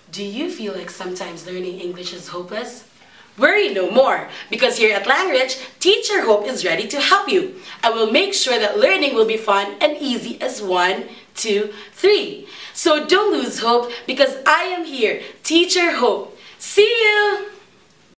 Do you feel like sometimes learning English is hopeless? Worry no more, because here at Langridge, Teacher Hope is ready to help you. I will make sure that learning will be fun and easy as 1, 2, 3. So don't lose hope, because I am here, Teacher Hope. See you!